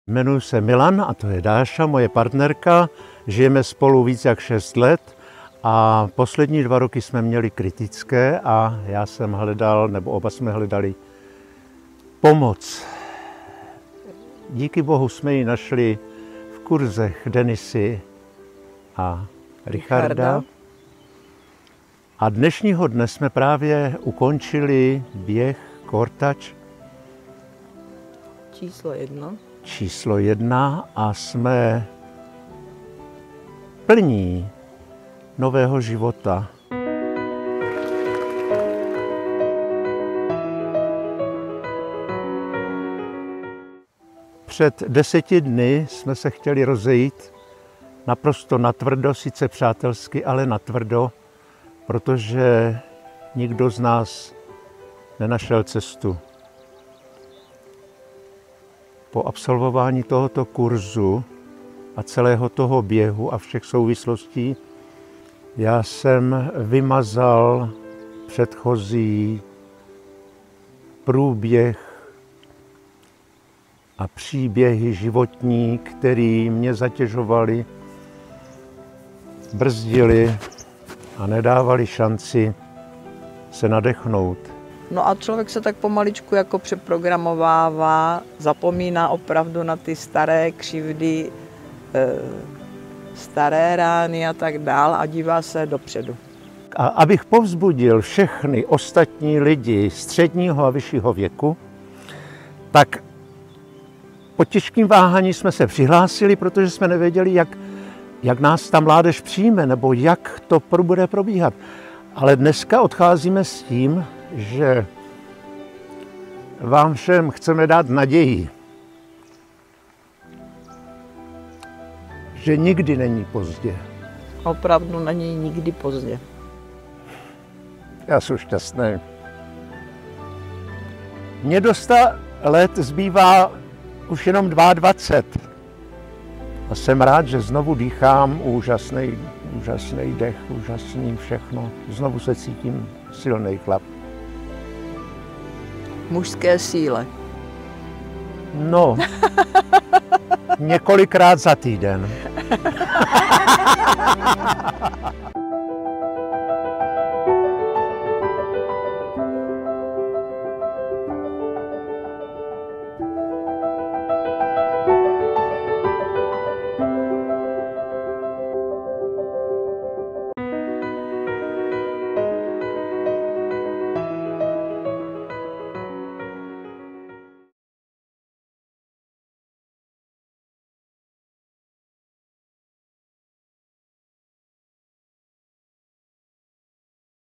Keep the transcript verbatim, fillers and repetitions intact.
Jmenuji se Milan a to je Dáša, moje partnerka. Žijeme spolu víc jak šest let a poslední dva roky jsme měli kritické a já jsem hledal, nebo oba jsme hledali pomoc. Díky Bohu jsme ji našli v kurzech Denisy a Richarda. Richarda. A dnešního dne jsme právě ukončili běh Kortač. Číslo jedna. Číslo jedna a jsme plní nového života. Před deseti dny jsme se chtěli rozejít naprosto natvrdo, sice přátelsky, ale natvrdo, protože nikdo z nás nenašel cestu. Po absolvování tohoto kurzu a celého toho běhu a všech souvislostí já jsem vymazal předchozí průběh a příběhy životní, které mě zatěžovaly, brzdily a nedávali šanci se nadechnout. No a člověk se tak pomaličku jako přeprogramovává, zapomíná opravdu na ty staré křivdy, staré rány a tak dál a dívá se dopředu. A abych povzbudil všechny ostatní lidi středního a vyššího věku, tak po těžkým váhání jsme se přihlásili, protože jsme nevěděli, jak, jak nás ta mládež přijme, nebo jak to bude probíhat. Ale dneska odcházíme s tím, že vám všem chceme dát naději, že nikdy není pozdě. Opravdu není nikdy pozdě. Já jsem šťastný. Mně do sta let zbývá už jenom dvacet dva. A jsem rád, že znovu dýchám úžasný, úžasný dech, úžasný všechno. Znovu se cítím silný chlap. Mužské síle. No, několikrát za týden.